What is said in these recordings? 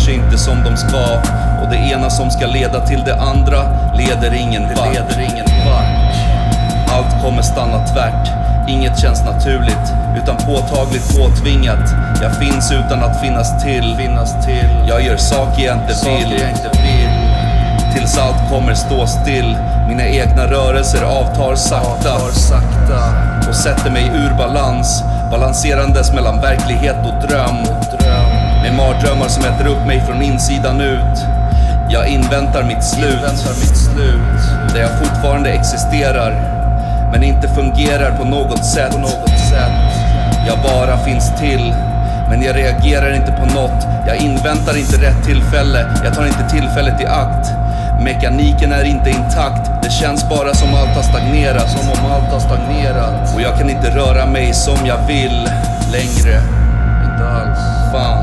sig inte som de ska. Och det ena som ska leda till det andra leder ingen vart. Allt kommer stanna tvärt. Inget känns naturligt, utan påtagligt påtvingat. Jag finns utan att finnas till. Jag gör saker jag inte vill. Tills allt kommer stå still. Mina egna rörelser avtar sakta och sätter mig ur balans, balanserandes mellan verklighet och dröm. Med mardrömmar som äter upp mig från insidan ut. Jag inväntar mitt slut, där jag fortfarande existerar men inte fungerar på något sätt. Jag bara finns till, men jag reagerar inte på något. Jag inväntar inte rätt tillfälle, jag tar inte tillfället i akt. Mekaniken är inte intakt, det känns bara som allt har stagnerat. Och jag kan inte röra mig som jag vill längre. Inte alls. Fan.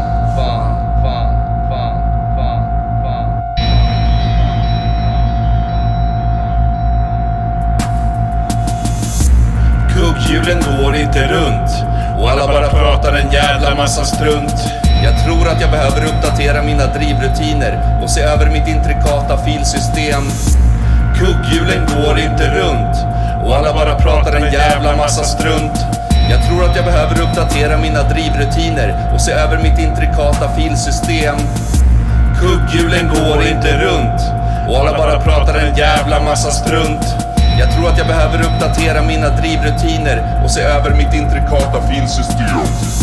Kugghjulen går inte runt och alla bara pratar en jävla massa strunt. Jag tror att jag behöver uppdatera mina drivrutiner och se över mitt intrikata filsystem. Kugghjulen går inte runt och alla bara pratar en jävla massa strunt. Jag tror att jag behöver uppdatera mina drivrutiner och se över mitt intrikata filsystem. Kugghjulen går inte runt och alla bara pratar en jävla massa strunt. Jag tror att jag behöver uppdatera mina drivrutiner och se över mitt intrikata filsystem.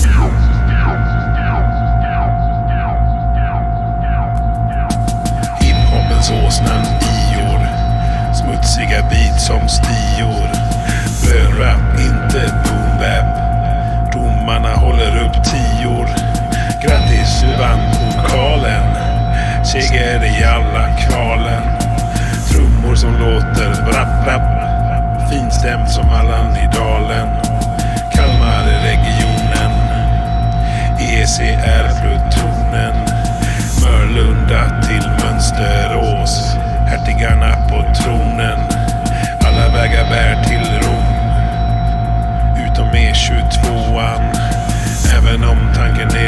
Hiphopens åsnan ior, smutsiga beat som stior. Bönrap, inte boom-bap. Domarna håller upp 10. Grattis, du vann pokalen. Seger i alla kvalen. Trummor som låter brapp-brapp. Finstämt som Allan i dalen. Kalmar-regionen. ECR-plutonen. Mörlunda till Mönsterås. Hertigarna på tronen. Alla vägar bär till Rom. Utom E22an. Även om tanken